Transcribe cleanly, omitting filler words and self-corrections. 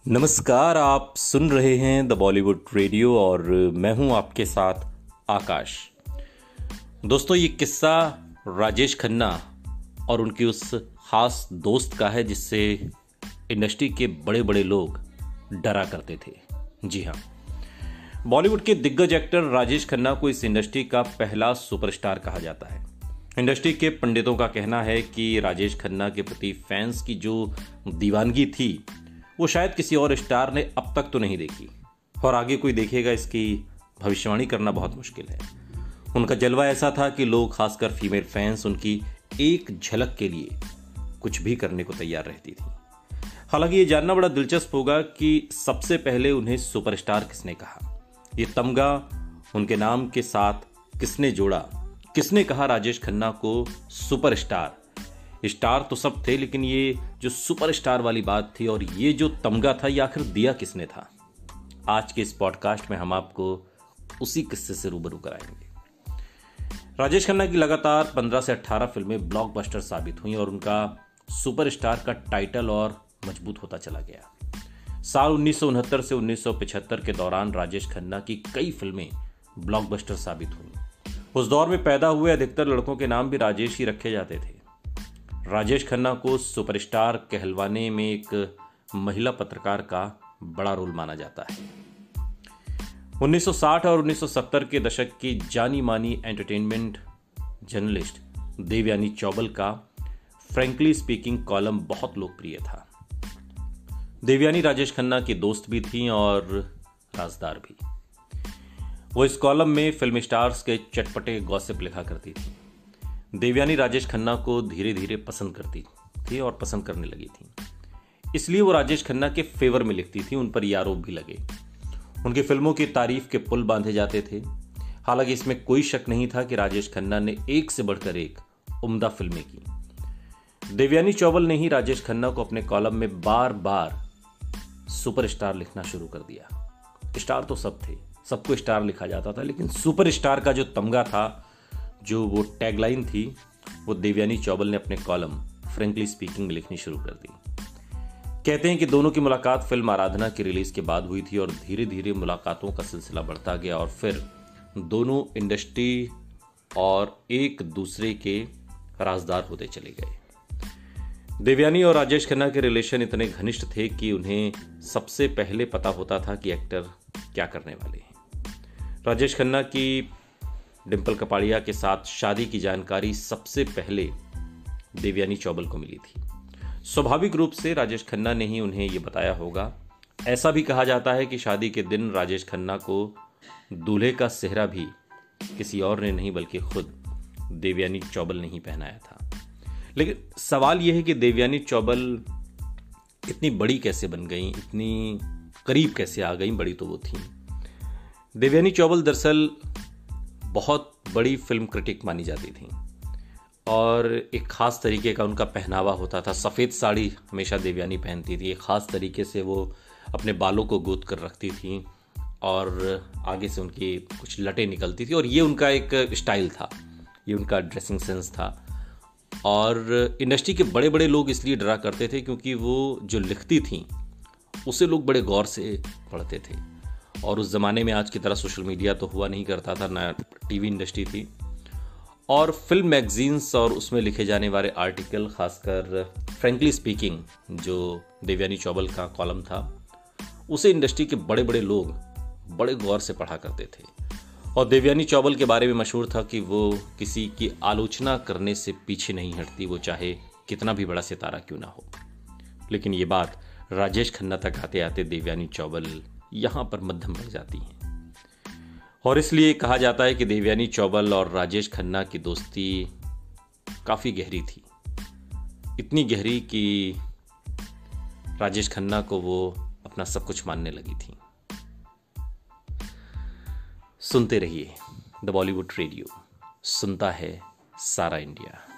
नमस्कार, आप सुन रहे हैं द बॉलीवुड रेडियो और मैं हूं आपके साथ आकाश। दोस्तों, ये किस्सा राजेश खन्ना और उनकी उस खास दोस्त का है जिससे इंडस्ट्री के बड़े बड़े लोग डरा करते थे। जी हाँ, बॉलीवुड के दिग्गज एक्टर राजेश खन्ना को इस इंडस्ट्री का पहला सुपरस्टार कहा जाता है। इंडस्ट्री के पंडितों का कहना है कि राजेश खन्ना के प्रति फैंस की जो दीवानगी थी वो शायद किसी और स्टार ने अब तक तो नहीं देखी, और आगे कोई देखेगा इसकी भविष्यवाणी करना बहुत मुश्किल है। उनका जलवा ऐसा था कि लोग, खासकर फीमेल फैंस, उनकी एक झलक के लिए कुछ भी करने को तैयार रहती थी। हालांकि ये जानना बड़ा दिलचस्प होगा कि सबसे पहले उन्हें सुपरस्टार किसने कहा, ये तमगा उनके नाम के साथ किसने जोड़ा, किसने कहा राजेश खन्ना को सुपरस्टार। स्टार तो सब थे, लेकिन ये जो सुपरस्टार वाली बात थी और ये जो तमगा था, ये आखिर दिया किसने था। आज के इस पॉडकास्ट में हम आपको उसी किस्से से रूबरू कराएंगे। राजेश खन्ना की लगातार 15 से 18 फिल्में ब्लॉकबस्टर साबित हुई और उनका सुपरस्टार का टाइटल और मजबूत होता चला गया। साल 1969 से 1975 के दौरान राजेश खन्ना की कई फिल्में ब्लॉकबस्टर साबित हुई। उस दौर में पैदा हुए अधिकतर लड़कों के नाम भी राजेश ही रखे जाते थे। राजेश खन्ना को सुपरस्टार कहलवाने में एक महिला पत्रकार का बड़ा रोल माना जाता है। 1960 और 1970 के दशक की जानी मानी एंटरटेनमेंट जर्नलिस्ट देवयानी चौबल का फ्रैंकली स्पीकिंग कॉलम बहुत लोकप्रिय था। देवयानी राजेश खन्ना की दोस्त भी थीं और राजदार भी। वो इस कॉलम में फिल्म स्टार्स के चटपटे गॉसिप लिखा करती थी। देवयानी राजेश खन्ना को धीरे धीरे पसंद करती थी और पसंद करने लगी थी, इसलिए वो राजेश खन्ना के फेवर में लिखती थी। उन पर ये आरोप भी लगे, उनकी फिल्मों की तारीफ के पुल बांधे जाते थे। हालांकि इसमें कोई शक नहीं था कि राजेश खन्ना ने एक से बढ़कर एक उम्दा फिल्में की। देवयानी चौबल ने ही राजेश खन्ना को अपने कॉलम में बार बार सुपरस्टार लिखना शुरू कर दिया। स्टार तो सब थे, सबको स्टार लिखा जाता था, लेकिन सुपरस्टार का जो तमगा था, जो वो टैगलाइन थी, वो देवयानी चौबल ने अपने कॉलम फ्रैंकली स्पीकिंग में लिखनी शुरू कर दी। कहते हैं कि दोनों की मुलाकात फिल्म आराधना की रिलीज के बाद हुई थी और धीरे धीरे मुलाकातों का सिलसिला बढ़ता गया और फिर दोनों इंडस्ट्री और एक दूसरे के राजदार होते चले गए। देवयानी और राजेश खन्ना के रिलेशन इतने घनिष्ठ थे कि उन्हें सबसे पहले पता होता था कि एक्टर क्या करने वाले हैं। राजेश खन्ना की डिंपल कपाड़िया के साथ शादी की जानकारी सबसे पहले देवयानी चौबल को मिली थी। स्वाभाविक रूप से राजेश खन्ना ने ही उन्हें यह बताया होगा। ऐसा भी कहा जाता है कि शादी के दिन राजेश खन्ना को दूल्हे का सेहरा भी किसी और ने नहीं बल्कि खुद देवयानी चौबल ने ही पहनाया था। लेकिन सवाल यह है कि देवयानी चौबल इतनी बड़ी कैसे बन गई, इतनी करीब कैसे आ गई। बड़ी तो वो थी। देवयानी चौबल दरअसल बहुत बड़ी फिल्म क्रिटिक मानी जाती थी और एक खास तरीके का उनका पहनावा होता था। सफ़ेद साड़ी हमेशा देवयानी पहनती थी। एक खास तरीके से वो अपने बालों को गोद कर रखती थी और आगे से उनकी कुछ लटें निकलती थी और ये उनका एक स्टाइल था, ये उनका ड्रेसिंग सेंस था। और इंडस्ट्री के बड़े बड़े लोग इसलिए डरा करते थे क्योंकि वो जो लिखती थी उसे लोग बड़े गौर से पढ़ते थे। और उस ज़माने में आज की तरह सोशल मीडिया तो हुआ नहीं करता था, ना टीवी इंडस्ट्री थी। और फिल्म मैगजीन्स और उसमें लिखे जाने वाले आर्टिकल, खासकर फ्रैंकली स्पीकिंग जो देवयानी चौबल का कॉलम था, उसे इंडस्ट्री के बड़े बड़े लोग बड़े गौर से पढ़ा करते थे। और देवयानी चौबल के बारे में मशहूर था कि वो किसी की आलोचना करने से पीछे नहीं हटती, वो चाहे कितना भी बड़ा सितारा क्यों ना हो। लेकिन ये बात राजेश खन्ना तक आते आते देवयानी चौबल यहाँ पर मध्यम पड़ जाती हैं और इसलिए कहा जाता है कि देवयानी चौबल और राजेश खन्ना की दोस्ती काफ़ी गहरी थी। इतनी गहरी कि राजेश खन्ना को वो अपना सब कुछ मानने लगी थी। सुनते रहिए द बॉलीवुड रेडियो, सुनता है सारा इंडिया।